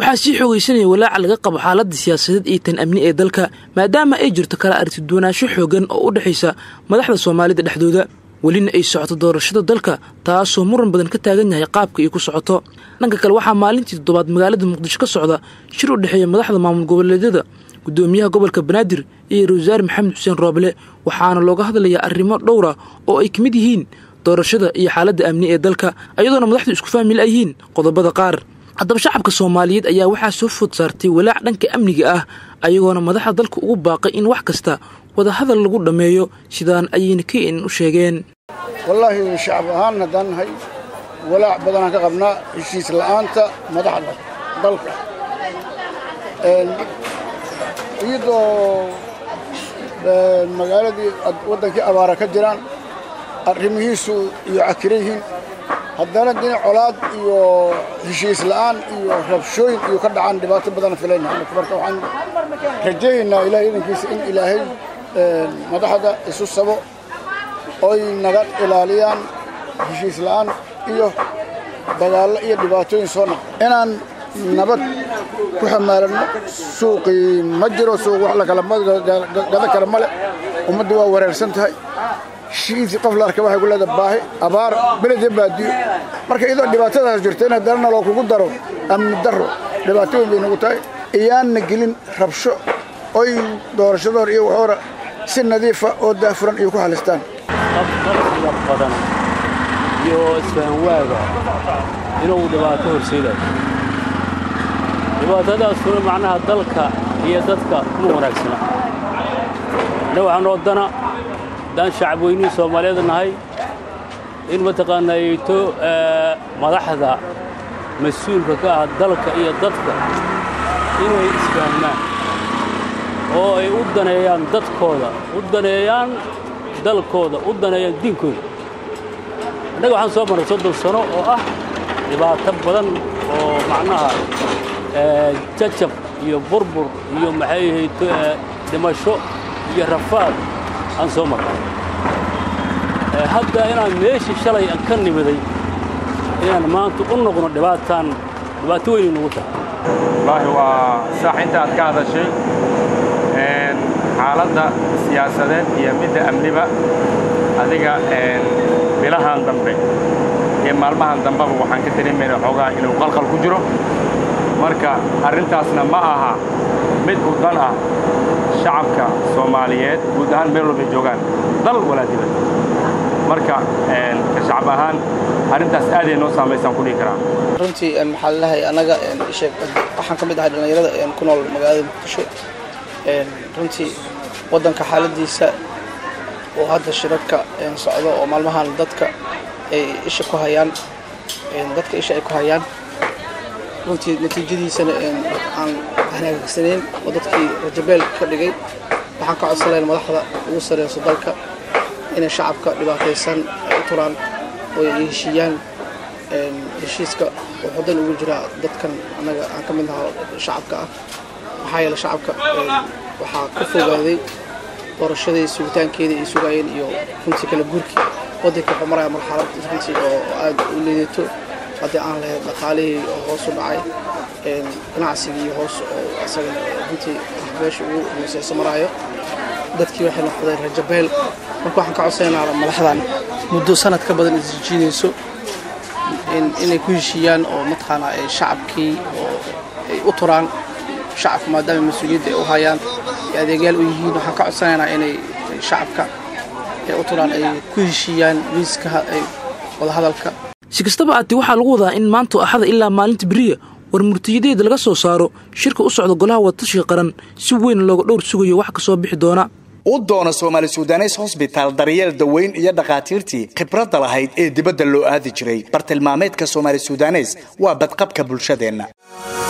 waxaa sii xoogaysanaya walaaca laga qabo xaaladda siyaasadeed iyo tan amni ee dalka maadaama ay jirto kala aragti duwanaansho xoogan oo u dhaxaysa madaxda Soomaalida dhexdooda walina ay socoto doorashada dalka taasoo muran badan ka taagan yahay qaabka ay ku socoto dhanka kale waxaa maalintii toddobaad magaalada Muqdisho ka socda shir u dhaxeeya madaxda maamul goboleedyada gudoomiyaha gobolka Banaadir iyo Ra'iisul Maxamed Xuseen Rooble waxaana looga hadlayaa arrimo dhowr ah oo ay kamid yihiin doorashada iyo xaaladda amni ee dalka ayadoona madaxdu isku fahmi laayihiin qodobada qaar haddaba shacabka Soomaaliyeed ayaa waxaa soo food saartay walaac dhanka amniga ah ayagoona madaxda dalka ugu baaqay in wax kasta wada hadal lagu dhameeyo sidaan ayayna keen u sheegeen wallahi shacab ahaan hadan hay walaac badan ka qabnaa heshiis la'aanta madaxda dalka iyadoo magaaladii wadankii abaara ka jiraan arrimihiisu iyo akriyihiin haddana din colaad iyo heshiis la'aan iyo rabshooyin iyo ka dhacaan dhibaato badan filayna marka waxaan rajaynaa ilaahay idinkiisa in ilaahay madaxda isu sabo oo naga ilaaliyaan heshiis la'aan iyo dagaal iyo dhibaatooyin soo noqon inaan nabad ku xamaalno suuqii ma jiro suuq wax la kala gada kala male ummaddu waa wareersan tahay shiisi qof la arkay waxay ku leedahay baahi abaar beled baadiyo marka idoo dhibaatadaas jirtay in haddana loo kugu daro amni daro dhibaatooyin bay nagu tahay iyaan gelin rabsho oo doorashador iyo waxoora si nadiif ah oo daafuran iyo ku halistaan badan iyo isfahan waaga inuu dhibaato horseedo dhibaatadaas oo macnaha dalka iyo dadka ku wanaagsan waxaan wadana dan shacab weyni Soomaaliyeed nahay in mataqaanayto madaxda mas'uulka ka ah dalka iyo dadka inay isfahmaan oo ay u daneeyaan dadkooda u daneeyaan dalkooda u daneeyaan diinkooda anaga waxaan soo maray 30 sano oo ah dhibaato badan oo macnaha jajab iyo burbur iyo maxay hayto dhimasho iyo rafaad aan soo maray hadda inaan meeshii shalay aan ka nimiday inaan maanta u noqono dhibaato weyn ugu tahay wallahi waa saaxinta aad ka hadashay xaaladda siyaasadeed iyo midda amniba adiga bilahan dambe iyo maalmahan dambaba waxaan ka dareemaynaa xogaa inuu qalqal ku jiro marka arrintaasna ma aha mid u dan ah shacabka Soomaaliyeed guud ahaan meel walba joogaan dal wala dibad marka ka shacab ahaan arrintaas aad ay noo saameeysan ku dhigi karaa runtii maxaa lahayn anaga sheeg waxaan ka mid ahay dhalinyarada ku nool magaalada Muqdisho runtii wadanka xaaladiisa oo hadda shirarka socdo oo maalmahan dadka ay isha ku hayaan runtii natiijadiisana aan hanaagsaneyn oo dadkii rajabeel ka dhigay waxaan ka codsanayn madaxda ugu sareyso dalka inay shacabka dhibaataysan u turaan oo ay heshiiyaan heshiiska wuxuu dan ugu jira dadkan anaga aan ka mid nahay shacabka ah maxaa yeelay shacabka waxaa ka fogaaday doorashadii sugitaankeeda ay sugayeen iyo runtii kala guurkii wadanka wuxuu maraya marxalad runtii oo aad u liidato haddii aan lahayn dhaqaalihii oo hoos u dhacay ganacsigii hoos oo asaga runtii meesha ugu hooseysa maraayo dadkii waxay noqdeen rajabeel marka waxaan ka codsanaynaa madaxdan muddo sanad ka badan isjiidayso inay ku heshiiyaan oo mataqaana ay shacabkii oo ay u turaan shacabka maadaama mas'uuliyadda ay u hayaan adeegyaal u yihiin waxaan ka codsanaynaa inay shacabka ay u turaan ay ku heshiiyaan miiska ay wada hadalka si kastaba aad waxaa lagu wadaa in maanta axada ilaa maalinta bariya war murtiyadeeda laga soo saaro shirka u socda golaha wadatashiga qaran si weyn looga dhowr sugayo wax ka soo bixi doona u doona Soomaali Suudaneys Hospital daryeel daweyn iyo dhaqaatiirtii khibrad lahayd ee dibadda loo aadi jiray bartilmaameedka Soomaali Suudaneys waa badqabka bulshadeena